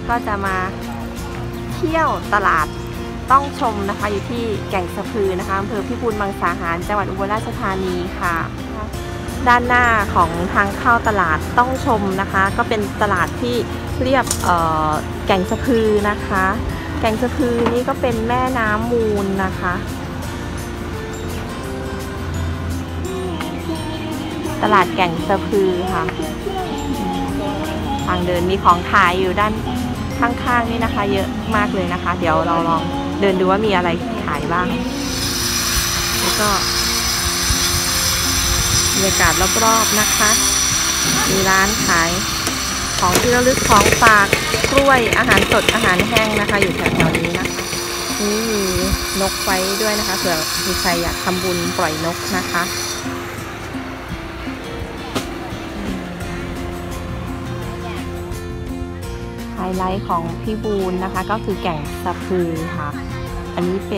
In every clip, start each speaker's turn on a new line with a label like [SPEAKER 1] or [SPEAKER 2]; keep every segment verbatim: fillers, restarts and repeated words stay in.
[SPEAKER 1] ก็จะมาเที่ยวตลาดต้องชมนะคะอยู่ที่แก่งสะพือนะคะอำเภอพิบูลมังสาหารจังหวัดอุบลราชธานีค่ะด้านหน้าของทางเข้าตลาดต้องชมนะคะก็เป็นตลาดที่เรียบแก่งสะพือนะคะแก่งสะพือนี่ก็เป็นแม่น้ำมูลนะคะตลาดแก่งสะพือค่ะทางเดินมีของขายอยู่ด้านข้างๆนี่นะคะเยอะมากเลยนะคะเดี๋ยวเราลองเดินดูว่ามีอะไรขายบ้างแล้วก็บรรยากาศรอบๆนะคะมีร้านขายของที่ระลึกของฝากกล้วยอาหารสดอาหารแห้งนะคะอยู่แถวๆนี้นะคะนี่มีนกไว้ด้วยนะคะเผื่อมีใครอยากทำบุญปล่อยนกนะคะไฮไลท์ของพี่บูนนะคะก็คือแก่งสะพือค่ะอันนี้เป็น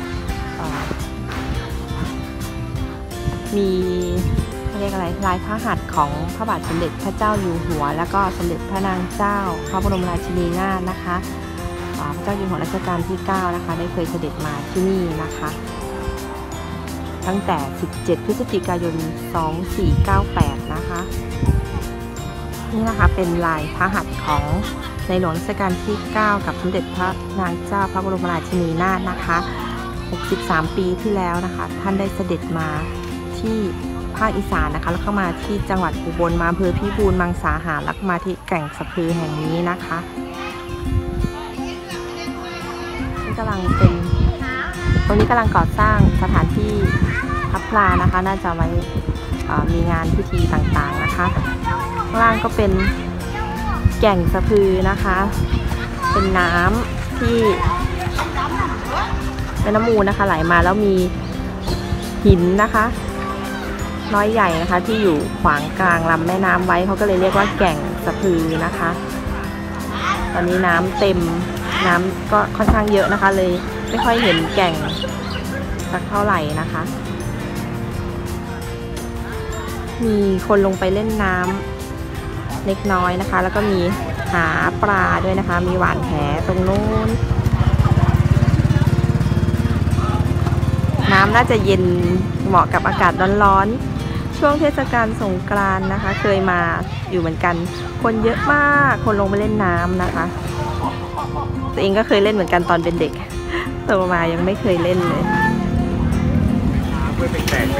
[SPEAKER 1] มีเรียกอะไรลายพระหัตถ์ของพระบาทสมเด็จพระเจ้าอยู่หัวแล้วก็สมเด็จพระนางเจ้าพระบรมราชินีนาถนะคะพระเจ้าอยู่หัวรัชกาลที่เก้านะคะได้เคยเสด็จมาที่นี่นะคะตั้งแต่สิบเจ็ดพฤศจิกายนสองพันสี่ร้อยเก้าสิบแปดนะคะนี่นะคะเป็นลายพระหัตถ์ของในหลวงรัชกาลที่เก้ากับสมเด็จพระนางเจ้าพระบรมราชินีนาถนะคะหกสิบสามปีที่แล้วนะคะท่านได้เสด็จมาที่ภาคอีสานนะคะแล้วเข้ามาที่จังหวัดอุบลมาอำเภอพิบูลมังสาหารแล้วมาที่แก่งสะพือแห่งนี้นะคะนี่กำลังเป็นตรงนี้กำลังก่อสร้างสถานที่พับพลานะคะน่าจะไว้มีงานพิธีต่างๆนะคะข้างล่างก็เป็นแก่งสะพือนะคะเป็นน้ำที่เป็นน้ำมูลนะคะไหลมาแล้วมีหินนะคะน้อยใหญ่นะคะที่อยู่ขวางกลางลำแม่น้ำไว้เขาก็เลยเรียกว่าแก่งสะพือนะคะตอนนี้น้ำเต็มน้ำก็ค่อนข้างเยอะนะคะเลยไม่ค่อยเห็นแก่งสักเท่าไหร่นะคะมีคนลงไปเล่นน้ำเล็กน้อยนะคะแล้วก็มีหาปลาด้วยนะคะมีหวานแหตรงนู้นน้ำน่าจะเย็นเหมาะกับอากาศร้อนๆช่วงเทศกาลสงกรานต์นะคะเคยมาอยู่เหมือนกันคนเยอะมากคนลงไปเล่นน้ำนะคะตัวเองก็เคยเล่นเหมือนกันตอนเป็นเด็กโตมายังไม่เคยเล่นเลยกล้วยเบรกแตก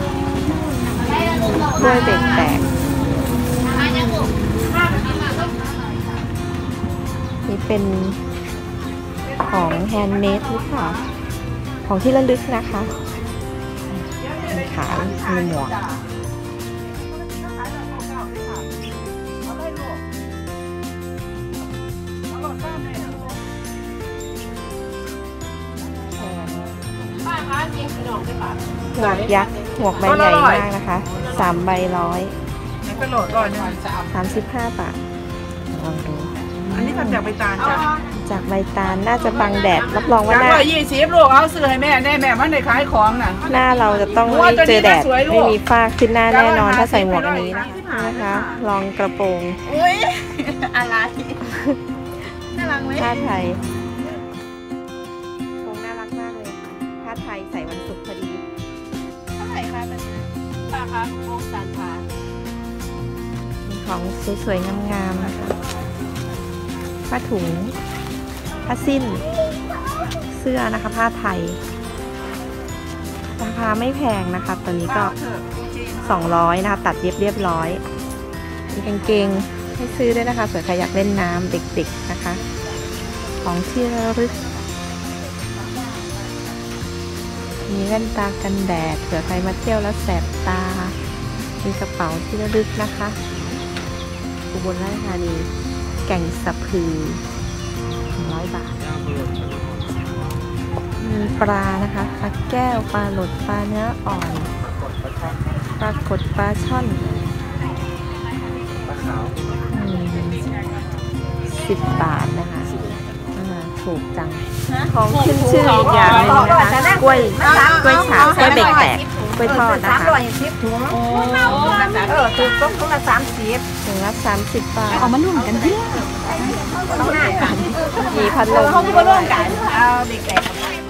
[SPEAKER 1] กล้วยเบรกแตกนี่เป็นของแฮนด์เมดหรือเปล่าของที่ระลึกนะคะขามีหมวกหมวกยักษ์หมวกใบใหญ่มากนะคะสามใบร้อยสามสิบห้าบาทลองดู
[SPEAKER 2] อันนี้ทำจากใบตาลจ้ะ
[SPEAKER 1] จากใบตาลน่าจะบังแดดรับรองว่าหน้า
[SPEAKER 2] ยี่สิบลูกเอาซื้อให้แม่แน่แม่มันได้ขายของน่ะ
[SPEAKER 1] หน้าเราจะต้องไม่เจอแดดไม่มีฝ้าขึ้นหน้าแน่นอนถ้าใส่หมวกอันนี้นะคะลองกระโปรง
[SPEAKER 2] อุ้ยอะไรน่ารักไหม
[SPEAKER 1] ผ้าไทยโปรงน่ารักมากเลยค่ะผ้าไทยใส่วันศุกร์พอดี
[SPEAKER 2] เท่าไหร่คะเป็นป้าคะโปรงสานผ้า
[SPEAKER 1] ของสวยๆงามๆนะคะผ้าถุงผ้าสิ้นเสื้อนะคะผ้าไทยราคาไม่แพงนะคะตอนนี้ก็สองร้อยนะคะตัดเรียบเรียบร้อยมีกางเกงให้ซื้อด้วยนะคะเผื่อใครอยากเล่นน้ำเด็กๆนะคะของที่ระลึกมีแว่นตากันแดดเผื่อใครมาเที่ยวแล้วแสบตามีกระเป๋าที่ระลึกนะคะอุบลราชธานีแก่งสะพือหนึ่งร้อยบาทมีปลานะคะปลาแก้วปลาหลดปลาเนื้ออ่อนปลากดปลาช่อนสิบบาทนะคะถูกจังของขึ้นชื่ออีกอย่างนึงนะคะกล้วยกล้วยฉาบกล้วยเบรกแตกกล้วยทอด
[SPEAKER 3] สา
[SPEAKER 1] นะ
[SPEAKER 3] ม
[SPEAKER 1] คะ
[SPEAKER 3] ร้อยสิบถุง
[SPEAKER 2] โอ้
[SPEAKER 3] เออถูกต้องถุงละสามสิบ
[SPEAKER 1] ถึงละสามสิบบาท
[SPEAKER 2] เอามาร่วมกันดิ
[SPEAKER 3] ต้องหน้ากัน
[SPEAKER 1] มีพัดลม
[SPEAKER 3] เขาก็มาร่วมกันเอาเด็กแก่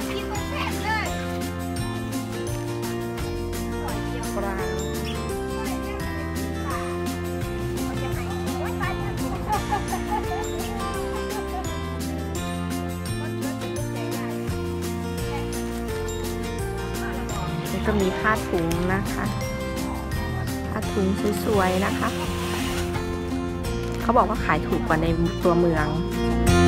[SPEAKER 1] ก็มีผ้าถุงนะคะผ้าถุงสวยๆนะคะเขาบอกว่าขายถูกกว่าในตัวเมือง
[SPEAKER 3] เ